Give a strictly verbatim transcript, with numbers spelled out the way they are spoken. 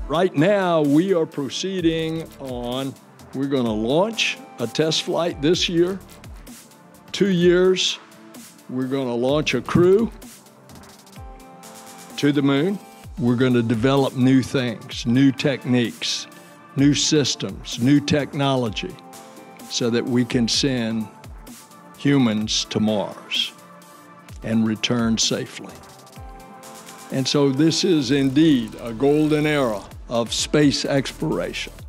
Right now, we are proceeding on, we're going to launch a test flight this year. Two years, we're going to launch a crew to the moon. We're going to develop new things, new techniques, new systems, new technology, so that we can send humans to Mars and return safely. And so this is indeed a golden era of space exploration.